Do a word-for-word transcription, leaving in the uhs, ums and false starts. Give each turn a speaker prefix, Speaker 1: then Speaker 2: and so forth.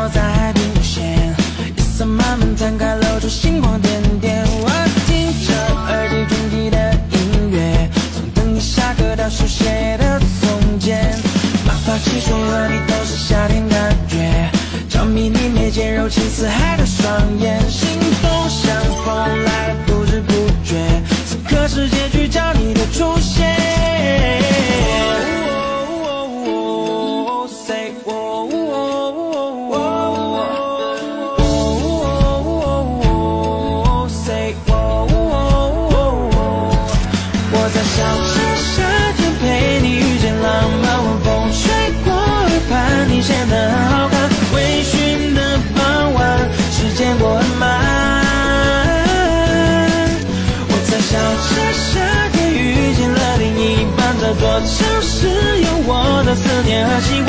Speaker 1: 照在海平线，夜色慢慢摊开，露出星光点点。我听着耳机中记的音乐，从等你下课到书写的从前，哪怕汽水和你都是夏天感觉，着迷你眉间柔情似海的双眼，心动像风来不知不觉，此刻是结局，叫你的出现。Say 我。我在小城夏天陪你遇见浪漫，晚风吹过耳畔，你显得很好看。微醺的傍晚，时间过很慢。我在小城夏天遇见了另一半，这座城市有我的思念和喜欢。